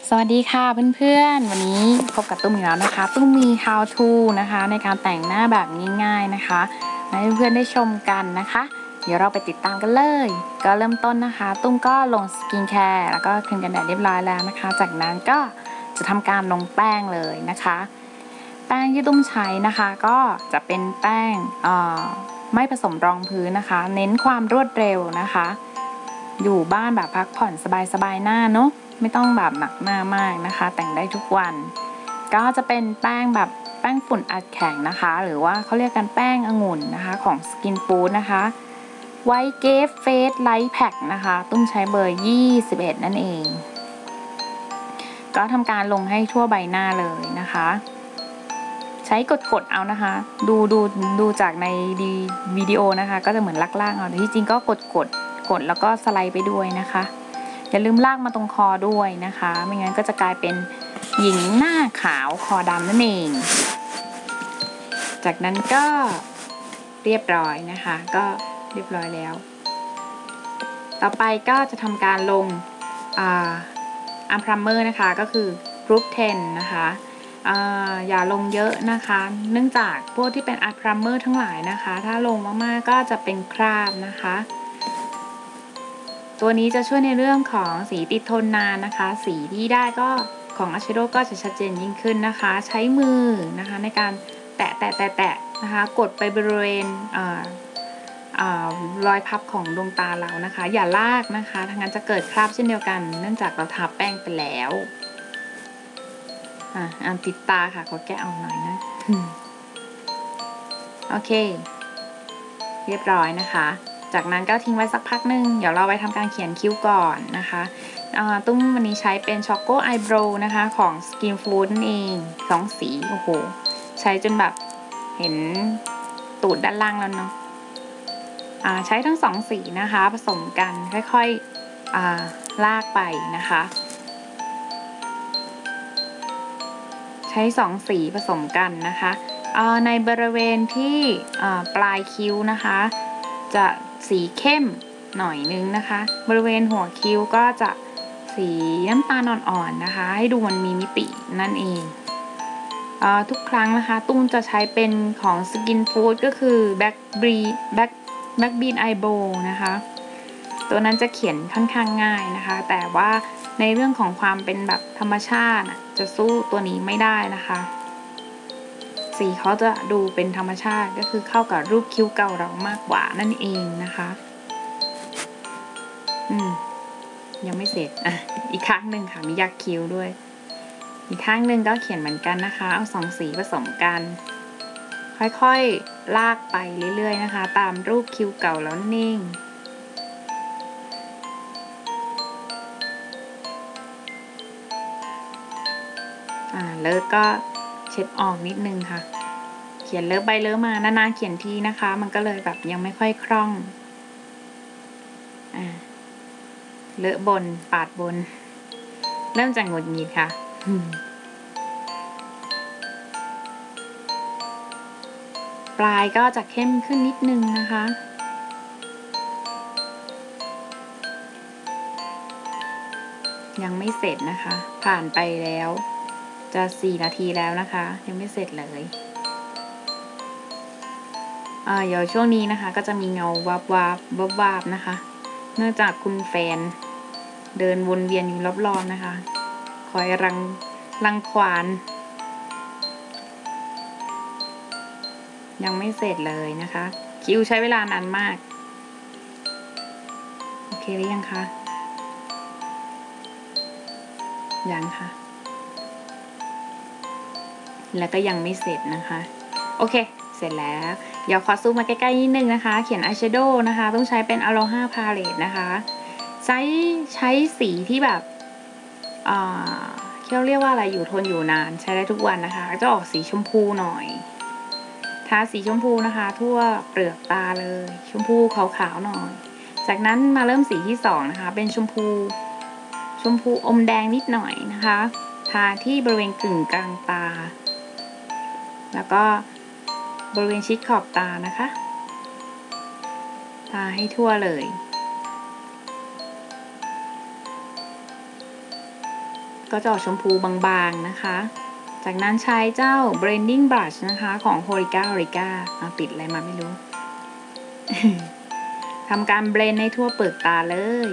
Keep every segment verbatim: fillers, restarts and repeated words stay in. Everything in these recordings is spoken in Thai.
สวัสดีค่ะเพื่อนๆวันนี้พบกับตุ้มอีกแล้วนะคะตุ้มมี how to นะคะในการแต่งหน้าแบบง่ายๆนะคะให้เพื่อนๆได้ชมกันนะคะเดี๋ยวเราไปติดตามกันเลยก็เริ่มต้นนะคะตุ้มก็ลงสกินแคร์แล้วก็ครีมกันแดดเรียบร้อยแล้วนะคะจากนั้นก็จะทำการลงแป้งเลยนะคะแป้งที่ตุ้มใช้นะคะก็จะเป็นแป้งไม่ผสมรองพื้นนะคะเน้นความรวดเร็วนะคะอยู่บ้านแบบพักผ่อนสบายๆหน้าเนาะไม่ต้องแบบหนักหน้ามากนะคะแต่งได้ทุกวันก็จะเป็นแป้งแบบแป้งฝุ่นอัดแข็งนะคะหรือว่าเขาเรียกกันแป้งองุ่นนะคะของ Skin Food นะคะ White Gate Face Light Pack นะคะตุ้มใช้เบอร์ยี่สิบเอ็ดนั่นเองก็ทำการลงให้ทั่วใบหน้าเลยนะคะใช้กดๆเอานะคะดูดูดูจากในวิดีโอนะคะก็จะเหมือนลากๆเอาแต่ที่จริงก็กดกดกดแล้วก็สไลด์ไปด้วยนะคะอย่าลืมลากมาตรงคอด้วยนะคะไม่งั้นก็จะกลายเป็นหญิงหน้าขาวคอดำนั่นเองจากนั้นก็เรียบร้อยนะคะก็เรียบร้อยแล้วต่อไปก็จะทำการลงอ่าอัมพรัมเมอร์นะคะก็คือกรุ๊ปสิบนะคะอ่าอย่าลงเยอะนะคะเนื่องจากพวกที่เป็นอัมพรัมเมอร์ทั้งหลายนะคะถ้าลงมากๆก็จะเป็นคราบนะคะตัวนี้จะช่วยในเรื่องของสีติดทนนานนะคะสีที่ได้ก็ของอายแชโดว์ก็จะชัดเจนยิ่งขึ้นนะคะใช้มือนะคะในการแตะแตะแตะแตะนะคะกดไปบริเวณรอยพับของดวงตาเรานะคะอย่าลากนะคะถ้างั้นจะเกิดคราบเช่นเดียวกันเนื่องจากเราทาแป้งไปแล้วอ่ะอันติดตาค่ะขอแกะออกหน่อยนะโอเคเรียบร้อยนะคะจากนั้นก็ทิ้งไว้สักพักหนึ่งเดี๋ยวเราไปทำการเขียนคิ้วก่อนนะคะตุ้มวันนี้ใช้เป็นช็อกโกไอบราวนะคะของ Skin Food นั่นเองสองสีโอ้โหใช้จนแบบเห็นตูดด้านล่างแล้วเนาะใช้ทั้งสองสีนะคะผสมกันค่อยๆลากไปนะคะใช้สองสีผสมกันนะคะในบริเวณที่ปลายคิ้วนะคะจะสีเข้มหน่อยนึงนะคะบริเวณหัวคิ้วก็จะสีน้ำตาลอ่อนๆนะคะให้ดูมันมีมิตินั่นเองเอ่อทุกครั้งนะคะตุ้มจะใช้เป็นของ Skin Food ก็คือ Black Bean Black Black Bean Eyebrow นะคะตัวนั้นจะเขียนค่อนข้างง่ายนะคะแต่ว่าในเรื่องของความเป็นแบบธรรมชาติจะสู้ตัวนี้ไม่ได้นะคะสีเขาจะดูเป็นธรรมชาติก็คือเข้ากับรูปคิ้วเก่าเรามากกว่านั่นเองนะคะอืมยังไม่เสร็จอ่ะอีกข้างหนึ่งค่ะมียักคิ้วด้วยอีกข้างหนึ่งก็เขียนเหมือนกันนะคะเอาสองสีผสมกันค่อยๆลากไปเรื่อยๆนะคะตามรูปคิ้วเก่าแล้วนิ่งอ่าเลิกก็เช็ดออกนิดนึงค่ะเขียนเลิกไปเลิกมานานๆเขียนทีนะคะมันก็เลยแบบยังไม่ค่อยคล่องอ่าเลอะบนปาดบนเริ่มจากหงุดหงิดค่ะปลายก็จะเข้มขึ้นนิดนึงนะคะยังไม่เสร็จนะคะผ่านไปแล้วจะสี่นาทีแล้วนะคะยังไม่เสร็จเลยอ่าเดี๋ยวช่วงนี้นะคะก็จะมีเงาวับวับวับวับนะคะเนื่องจากคุณแฟนเดินวนเวียนอยู่รอบๆนะคะคอยรังรังควานยังไม่เสร็จเลยนะคะคิวใช้เวลานานมากโอเคหรือยังคะยังค่ะแล้วก็ยังไม่เสร็จนะคะโอเคเสร็จแล้วเดี๋ยวขอซูมมาใกล้ๆนิดนึงนะคะเขียนอายแชโดว์นะคะต้องใช้เป็น Aloha Palette นะคะใช้ใช้สีที่แบบอ่าเขาเรียกว่าอะไรอยู่ทนอยู่นานใช้ได้ทุกวันนะคะจะออกสีชมพูหน่อยทาสีชมพูนะคะทั่วเปลือกตาเลยชมพูขาวๆหน่อยจากนั้นมาเริ่มสีที่สองนะคะเป็นชมพูชมพูอมแดงนิดหน่อยนะคะทาที่บริเวณกึ่งกลางตาแล้วก็บริเวณชิดขอบตานะคะทาให้ทั่วเลยก็จะออกชมพูบางๆนะคะจากนั้นใช้เจ้า blending brush นะคะของ Horica Horica เอาติดอะไรมาไม่รู้ ทำการเบลนด์ให้ทั่วเปลือกตาเลย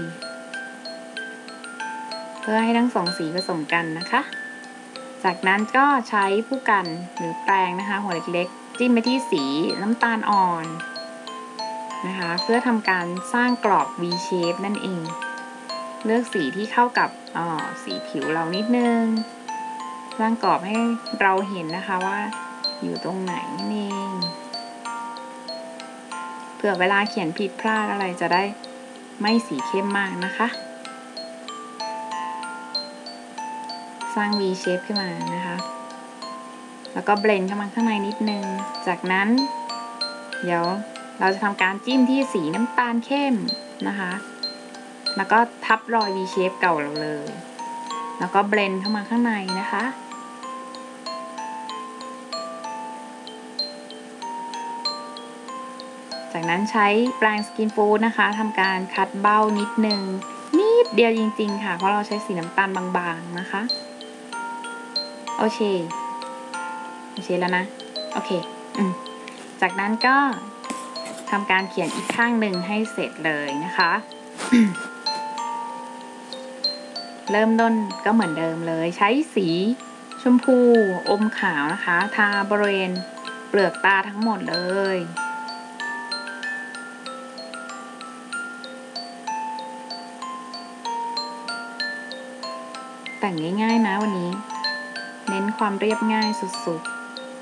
เพื่อให้ทั้งสองสีผสมกันนะคะจากนั้นก็ใช้ผู้กันหรือแปรงนะคะหัวเล็กๆจิ้มไปที่สีน้ำตาลอ่อนนะคะเพื่อทำการสร้างกรอบ V shape นั่นเองเลือกสีที่เข้ากับสีผิวเรานิดนึงสร้างกรอบให้เราเห็นนะคะว่าอยู่ตรงไหนนั่นเองเผื่อเวลาเขียนผิดพลาดอะไรจะได้ไม่สีเข้มมากนะคะสร้าง V shape ขึ้นมานะคะแล้วก็เบลนด์เข้ามาข้างในนิดนึงจากนั้นเดี๋ยวเราจะทำการจิ้มที่สีน้ำตาลเข้มนะคะแล้วก็ทับรอย V shape เก่าเราเลยแล้วก็เบลนด์เข้ามาข้างในนะคะจากนั้นใช้แปรงสกินฟูดนะคะทำการคัดเบ้านิดนึงนิดเดียวจริงๆค่ะเพราะเราใช้สีน้ำตาลบางๆนะคะโอเคโอเคแล้วนะโอเคอืมจากนั้นก็ทำการเขียนอีกข้างหนึ่งให้เสร็จเลยนะคะ เริ่มต้นก็เหมือนเดิมเลยใช้สีชมพูอมขาวนะคะทาบริเวณเปลือกตาทั้งหมดเลยแต่งง่ายๆนะวันนี้เน้นความเรียบง่ายสุด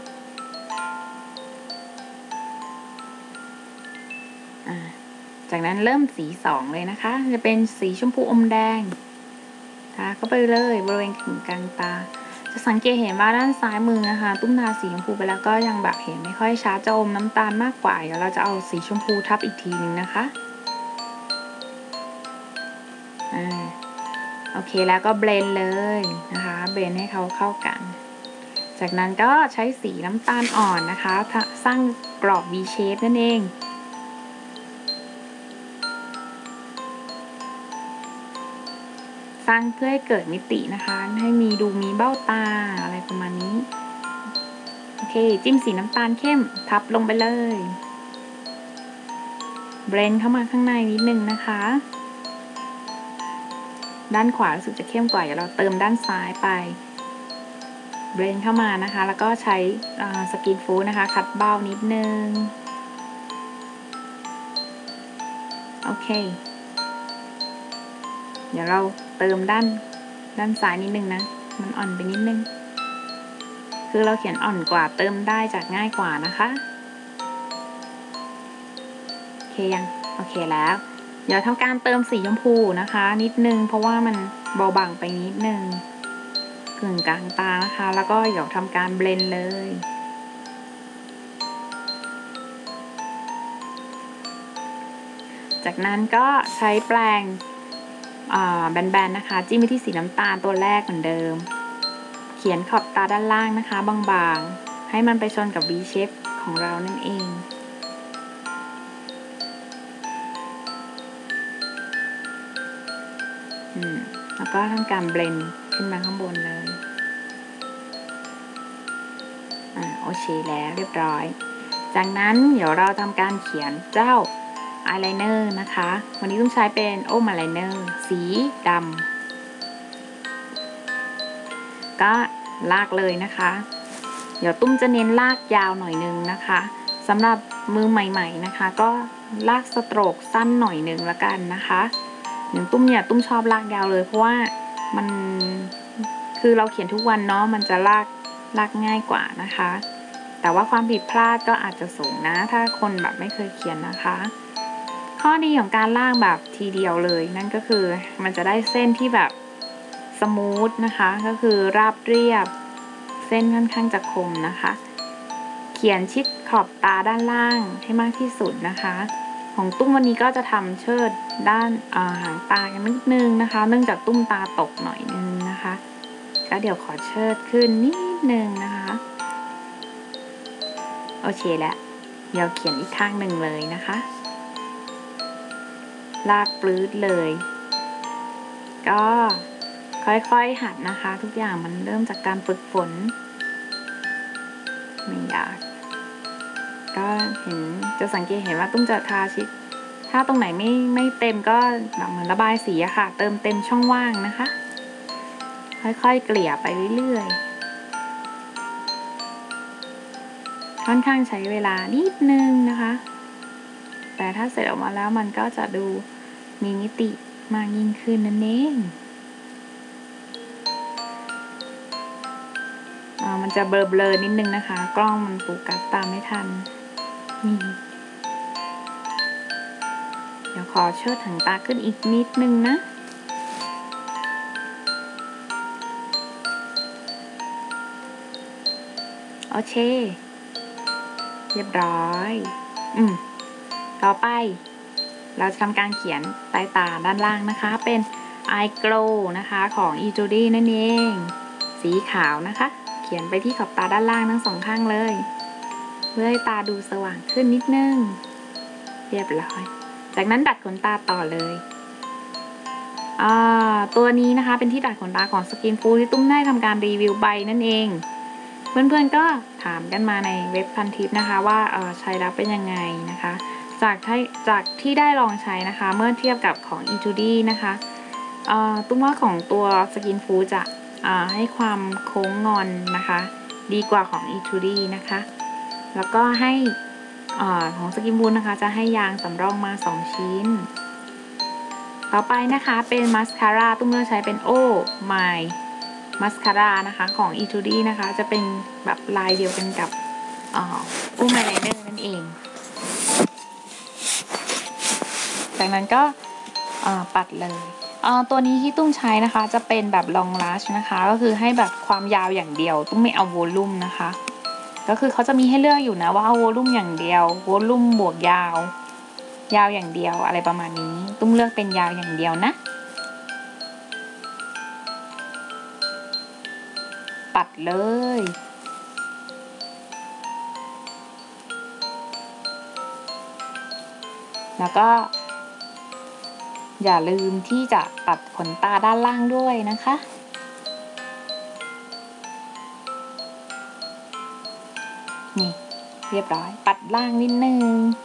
ๆจากนั้นเริ่มสีสองเลยนะคะจะเป็นสีชมพูอมแดงทาเข้าไปเลยบริเวณกึ่งกลางตาจะสังเกตเห็นว่าด้านซ้ายมือนะคะตุ้มตาสีชมพูไปแล้วก็ยังแบบเห็นไม่ค่อยชัดจะอมน้ำตาลมากกว่าเดี๋ยวเราจะเอาสีชมพูทับอีกทีนึงนะคะอ่าโอเคแล้วก็เบลนด์เลยนะคะเบลนด์ให้เขาเข้ากันจากนั้นก็ใช้สีน้ำตาลอ่อนนะคะสร้างกรอบ V shape นั่นเองสร้างเพื่อให้เกิดมิตินะคะให้มีดูมีเบ้าตาอะไรประมาณนี้โอเคจิ้มสีน้ำตาลเข้มทับลงไปเลยเบลนด์เข้ามาข้างในนิดนึงนะคะด้านขวารู้สึกจะเข้มกว่าเดี๋ยวเราเติมด้านซ้ายไปเบลนด์เข้ามานะคะแล้วก็ใช้สกินฟูดนะคะคัดเบ้านิดนึงโอเคเดี๋ยวเราเติมด้านด้านซ้ายนิดนึงนะมันอ่อนไปนิดนึงคือเราเขียนอ่อนกว่าเติมได้จากง่ายกว่านะคะโอเคยังโอเคแล้วเดี๋ยวทำการเติมสีชมพูนะคะนิดนึงเพราะว่ามันเบาบางไปนิดนึงกึ่งกลางตานะคะแล้วก็เดี๋ยวทำการเบลนด์เลยจากนั้นก็ใช้แปรงแบนๆนะคะจิ้มไปที่สีน้ำตาลตัวแรกเหมือนเดิมเขียนขอบตาด้านล่างนะคะบางๆให้มันไปชนกับ V shape ของเรานั่นเองอืมแล้วก็ทำการเบลนด์ขึ้นมาข้างบนเลยอ่าโอเคแล้วเรียบร้อยจากนั้นเดี๋ยวเราทำการเขียนเจ้าอายไลเนอร์นะคะวันนี้ต้องใช้เป็นโอมอายไลเนอร์สีดำก็ลากเลยนะคะเดี๋ยวตุ้มจะเน้นลากยาวหน่อยนึงนะคะสำหรับมือใหม่ๆนะคะก็ลากสโตรกสั้นหน่อยนึงละกันนะคะอย่างตุ้มเนี่ยตุ้มชอบลากยาวเลยเพราะว่ามันคือเราเขียนทุกวันเนาะมันจะลากลากง่ายกว่านะคะแต่ว่าความผิดพลาดก็อาจจะสูงนะถ้าคนแบบไม่เคยเขียนนะคะข้อดีของการลากแบบทีเดียวเลยนั่นก็คือมันจะได้เส้นที่แบบสมูทนะคะก็คือราบเรียบเส้นค่อนข้างจะคมนะคะเขียนชิดขอบตาด้านล่างให้มากที่สุดนะคะของตุ้มวันนี้ก็จะทำเชิดด้านหางตากันนิดนึงนะคะเนื่องจากตุ้มตาตกหน่อยนึงนะคะก็เดี๋ยวขอเชิดขึ้นนิดนึงนะคะโอเคแล้วเดี๋ยวเขียนอีกข้างหนึ่งเลยนะคะลากปลื้ดเลยก็ค่อยๆหัดนะคะทุกอย่างมันเริ่มจากการฝึกฝนไม่อยากก็เห็นจะสังเกตเห็นว่าตุ้มจะทาชิดถ้าตรงไหนไม่ไม่เต็มก็แบบเหมือนระบายสีอะค่ะเติมเต็มช่องว่างนะคะค่อยๆเกลี่ยไปเรื่อยๆค่อนข้างใช้เวลานิดนึงนะคะแต่ถ้าเสร็จออกมาแล้วมันก็จะดูมีมิติมากยิ่งขึ้นนั่นเองมันจะเบลอๆนิดนึงนะคะกล้องมันโฟกัสตามไม่ทันนี่เดี๋ยวขอเชิดหางตาขึ้นอีกนิดนึงนะโอเคเรียบร้อยอืมต่อไปเราจะทำการเขียนใต้ตาด้านล่างนะคะเป็น Eye Glow นะคะของ Etude นั่นเองสีขาวนะคะเขียนไปที่ขอบตาด้านล่างทั้งสองข้างเลยเพื่อให้ตาดูสว่างขึ้นนิดนึงเรียบร้อยจากนั้นดัดขนตาต่อเลยอ่าตัวนี้นะคะเป็นที่ดัดขนตาของ Skin Food ที่ตุ้มได้ทำการรีวิวไปนั่นเองเพื่อนๆก็ถามกันมาในเว็บพันทิปนะคะว่าเออใช้แล้วเป็นยังไงนะคะจากที่จากที่ได้ลองใช้นะคะเมื่อเทียบกับของ Etude นะคะเอ่อตุ้มว่าของตัว Skin Food จะให้ความโค้งงอนนะคะดีกว่าของ Etude นะคะแล้วก็ให้อของ Skin Food นะคะจะให้ยางสำรองมาสองชิ้นต่อไปนะคะเป็นมัสคาร่าตุ้มเลือกใช้เป็นโอ้ My มัสคาร่านะคะของ Etude นะคะจะเป็นแบบลายเดียวกันกับอ่าโอ้ My Liner นั่นเองจากนั้นก็ปัดเลยตัวนี้ที่ตุ้มใช้นะคะจะเป็นแบบ long lash นะคะก็คือให้แบบความยาวอย่างเดียวตุ้มไม่เอาโวลูมนะคะก็คือเขาจะมีให้เลือกอยู่นะว่าเอาโวลูมอย่างเดียวโวลูมบวกยาวยาวอย่างเดียวอะไรประมาณนี้ตุ้มเลือกเป็นยาวอย่างเดียวนะปัดเลยแล้วก็อย่าลืมที่จะตัดขนตาด้านล่างด้วยนะคะนี่เรียบร้อยปัดล่างนิดนึง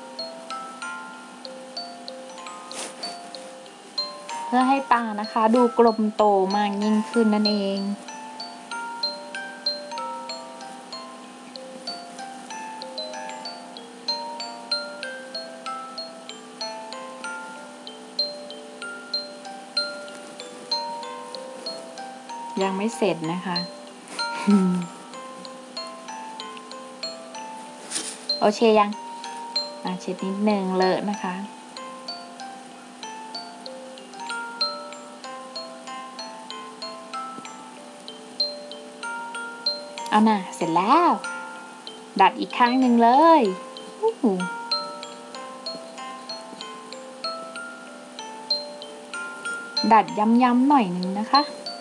เพื่อให้ตานะคะดูกลมโตมากยิ่งขึ้นนั่นเองยังไม่เสร็จนะคะโอเคยังอ่ะเช็ดนิดนึงเลอะนะคะเอาน่ะเสร็จแล้วดัดอีกข้างหนึ่งเลยดัดย้ำๆหน่อยนึงนะคะ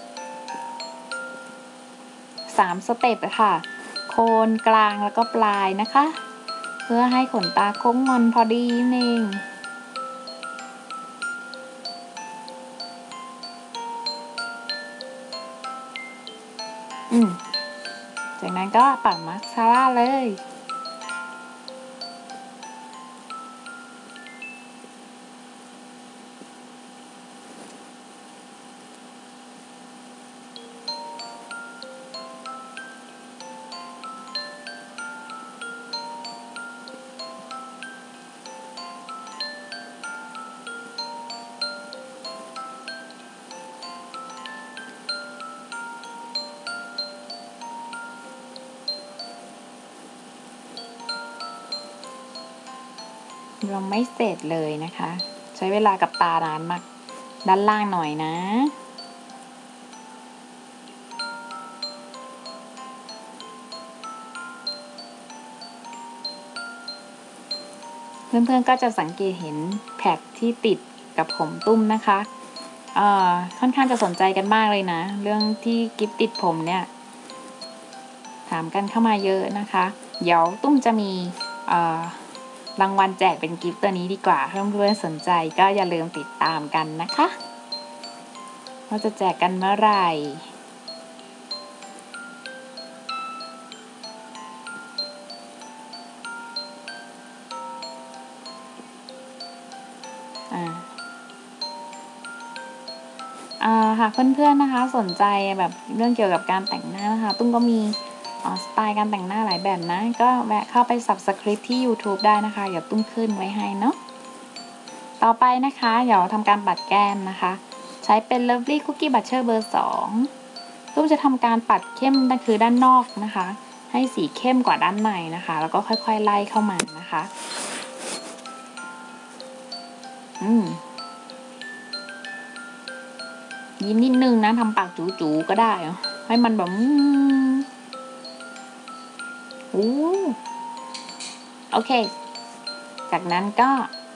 สามสเต็ปค่ะโคนกลางแล้วก็ปลายนะคะเพื่อให้ขนตาโค้งงอนพอดีนั่นเองอืมจากนั้นก็ปัดมัสคาร่าเลยยังไม่เสร็จเลยนะคะใช้เวลากับตานานมากด้านล่างหน่อยนะเพื่อนๆก็จะสังเกตเห็นแพ็กที่ติดกับผมตุ้มนะคะเอ่อค่อนข้างจะสนใจกันมากเลยนะเรื่องที่กิฟติดผมเนี่ยถามกันเข้ามาเยอะนะคะเดี๋ยวตุ้มจะมีเอ่อรางวัลแจกเป็นกิฟต์ตัวนี้ดีกว่าเพื่อนๆสนใจก็อย่าลืมติดตามกันนะคะว่าจะแจกกันเมื่อไหร่หากเพื่อนๆนะคะสนใจแบบเรื่องเกี่ยวกับการแต่งหน้านะคะตุ้มก็มีสไตล์การแต่งหน้าหลายแบบนะก็แวะเข้าไป Subscribe ที่ YouTube ได้นะคะเดี๋ยวตุ้มขึ้นไว้ให้เนาะต่อไปนะคะเดี๋ยวทำการปัดแก้มนะคะใช้เป็น Lovely Cookie Butter เบอร์สองตุ้มจะทำการปัดเข้มนั่นคือด้านนอกนะคะให้สีเข้มกว่าด้านในนะคะแล้วก็ค่อยๆไล่เข้ามานะคะอืมยิ้มนิดนึงนะทำปากจู๋ๆก็ได้ให้มันแบบโอ้โอเคจากนั้นก็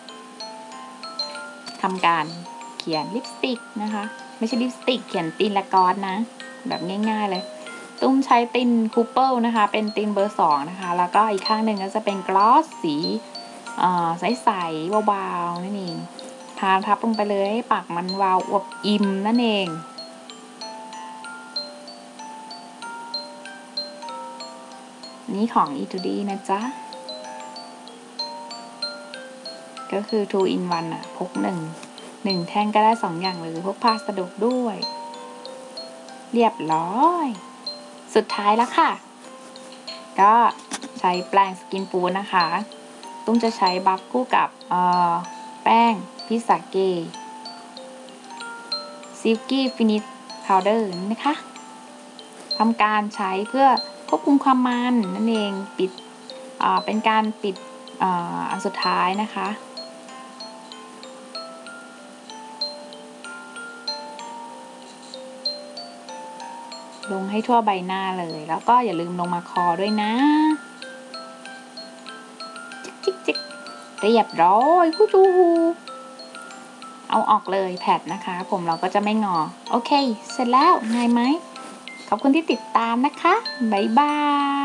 ทำการเขียนลิปสติกนะคะไม่ใช่ลิปสติกเขียนตินละกอนนะแบบง่ายๆเลยตุ้มใช้ตินคูเปิลนะคะเป็นตินเบอร์สองนะคะแล้วก็อีกข้างหนึ่งก็จะเป็นกลอสสีใสๆเบาๆนั่นเองทาทับลงไปเลยให้ปากมันวาวอวบอิ่มนั่นเองนี่ของ อี ทู ดี นะจ๊ะก็คือ two in one อ่ะพกหนึ่งหนึ่งแท่งก็ได้สองอย่างเลยพกพาสะดวกด้วยเรียบร้อยสุดท้ายแล้วค่ะก็ใช้แปรงสกินฟูดนะคะตุ้มจะใช้บัฟคู่กับแป้งพิซาเก้ซิลกี้ฟินิชพาวเดอร์นะคะทำการใช้เพื่อควบคุมความมันนั่นเองปิดเป็นการปิดอันสุดท้ายนะคะลงให้ทั่วใบหน้าเลยแล้วก็อย่าลืมลงมาคอด้วยนะจิกจิกจิกเรียบร้อยฮู้จูเอาออกเลยแผดนะคะผมเราก็จะไม่งอโอเคเสร็จแล้วง่ายไหมขอบคุณที่ติดตามนะคะบ๊ายบาย